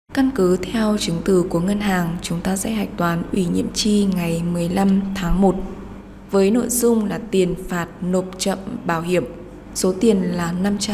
Căn cứ theo chứng từ của ngân hàng, chúng ta sẽ hạch toán ủy nhiệm chi ngày 15 tháng 1 với nội dung là tiền phạt nộp chậm bảo hiểm, số tiền là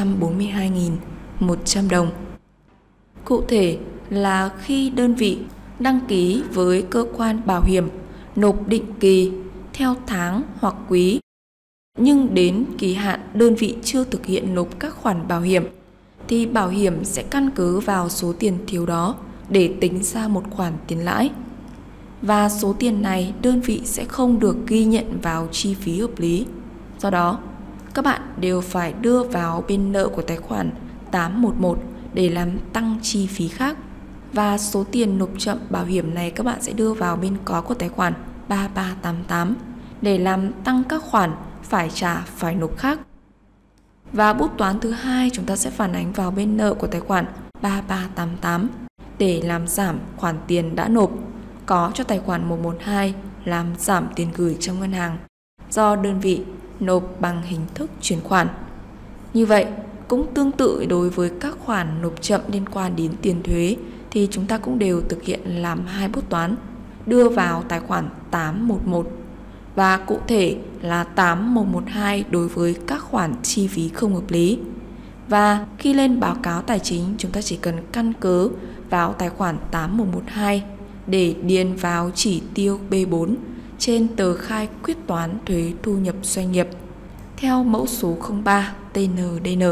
542.100 đồng. Cụ thể là khi đơn vị đăng ký với cơ quan bảo hiểm nộp định kỳ theo tháng hoặc quý, nhưng đến kỳ hạn đơn vị chưa thực hiện nộp các khoản bảo hiểm, thì bảo hiểm sẽ căn cứ vào số tiền thiếu đó để tính ra một khoản tiền lãi. Và số tiền này đơn vị sẽ không được ghi nhận vào chi phí hợp lý. Do đó, các bạn đều phải đưa vào bên nợ của tài khoản 811 để làm tăng chi phí khác. Và số tiền nộp chậm bảo hiểm này các bạn sẽ đưa vào bên có của tài khoản 3388 để làm tăng các khoản phải trả phải nộp khác. Và bút toán thứ hai chúng ta sẽ phản ánh vào bên nợ của tài khoản 3388 để làm giảm khoản tiền đã nộp có cho tài khoản 112 làm giảm tiền gửi trong ngân hàng do đơn vị nộp bằng hình thức chuyển khoản. Như vậy, cũng tương tự đối với các khoản nộp chậm liên quan đến tiền thuế thì chúng ta cũng đều thực hiện làm hai bút toán đưa vào tài khoản 811 và cụ thể là 8112 đối với các khoản chi phí không hợp lý. Và khi lên báo cáo tài chính, chúng ta chỉ cần căn cứ vào tài khoản 8112 để điền vào chỉ tiêu B4 trên tờ khai quyết toán thuế thu nhập doanh nghiệp theo mẫu số 03 TNDN.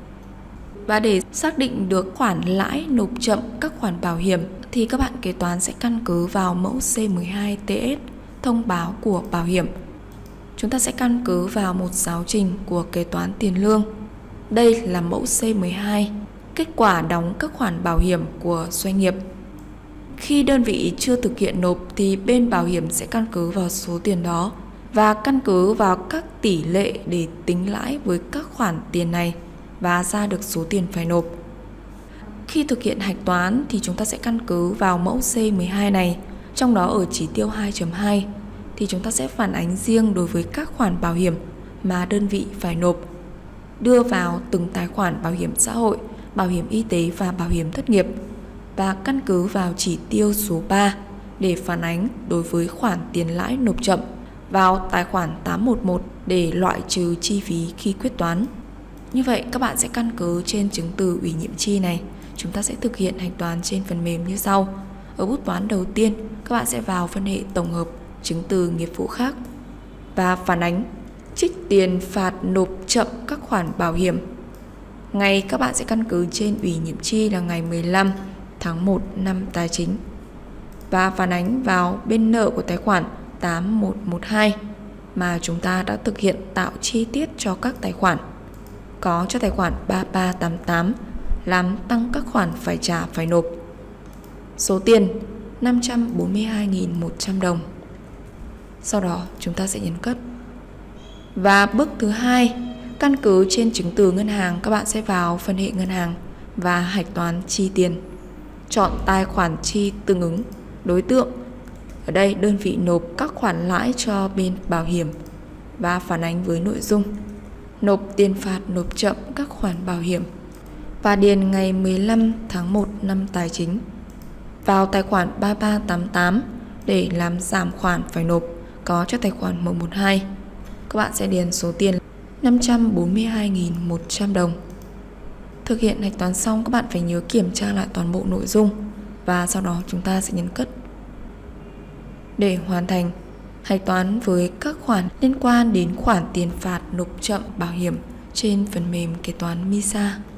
Và để xác định được khoản lãi nộp chậm các khoản bảo hiểm thì các bạn kế toán sẽ căn cứ vào mẫu C12TS thông báo của bảo hiểm. Chúng ta sẽ căn cứ vào một giáo trình của kế toán tiền lương. Đây là mẫu C12, kết quả đóng các khoản bảo hiểm của doanh nghiệp. Khi đơn vị chưa thực hiện nộp thì bên bảo hiểm sẽ căn cứ vào số tiền đó và căn cứ vào các tỷ lệ để tính lãi với các khoản tiền này và ra được số tiền phải nộp. Khi thực hiện hạch toán thì chúng ta sẽ căn cứ vào mẫu C12 này, trong đó ở chỉ tiêu 2.2 thì chúng ta sẽ phản ánh riêng đối với các khoản bảo hiểm mà đơn vị phải nộp, đưa vào từng tài khoản bảo hiểm xã hội, bảo hiểm y tế và bảo hiểm thất nghiệp và căn cứ vào chỉ tiêu số 3 để phản ánh đối với khoản tiền lãi nộp chậm vào tài khoản 811 để loại trừ chi phí khi quyết toán. Như vậy các bạn sẽ căn cứ trên chứng từ ủy nhiệm chi này, chúng ta sẽ thực hiện hạch toán trên phần mềm như sau. Ở bút toán đầu tiên, các bạn sẽ vào phân hệ tổng hợp chứng từ nghiệp vụ khác và phản ánh trích tiền phạt nộp chậm các khoản bảo hiểm. Ngày các bạn sẽ căn cứ trên ủy nhiệm chi là ngày 15 tháng 1 năm tài chính và phản ánh vào bên nợ của tài khoản 8112 mà chúng ta đã thực hiện tạo chi tiết cho các tài khoản. Có cho tài khoản 3388 làm tăng các khoản phải trả phải nộp. Số tiền 542.100 đồng. Sau đó chúng ta sẽ nhấn cất. Và bước thứ hai, căn cứ trên chứng từ ngân hàng, các bạn sẽ vào phân hệ ngân hàng và hạch toán chi tiền. Chọn tài khoản chi tương ứng đối tượng. Ở đây đơn vị nộp các khoản lãi cho bên bảo hiểm và phản ánh với nội dung nộp tiền phạt nộp chậm các khoản bảo hiểm và điền ngày 15 tháng 1 năm tài chính vào tài khoản 3388 để làm giảm khoản phải nộp có cho tài khoản 112. Các bạn sẽ điền số tiền 542.100 đồng. Thực hiện hạch toán xong, các bạn phải nhớ kiểm tra lại toàn bộ nội dung và sau đó chúng ta sẽ nhấn cất. Để hoàn thành hạch toán với các khoản liên quan đến khoản tiền phạt nộp chậm bảo hiểm trên phần mềm kế toán MISA.